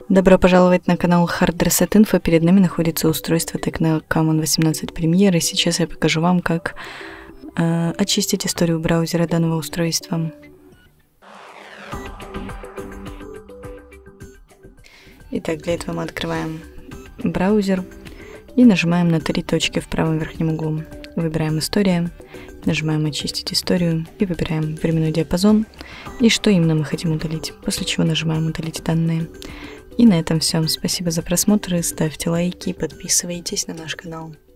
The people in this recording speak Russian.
Добро пожаловать на канал Hard Reset Info. Перед нами находится устройство Tecno Camon 18 Premier, и сейчас я покажу вам, как очистить историю браузера данного устройства. Итак, для этого мы открываем браузер и нажимаем на 3 точки в правом верхнем углу. Выбираем «История», нажимаем «Очистить историю» и выбираем временной диапазон и что именно мы хотим удалить, после чего нажимаем «Удалить данные». И на этом все. Спасибо за просмотр, ставьте лайки, подписывайтесь на наш канал.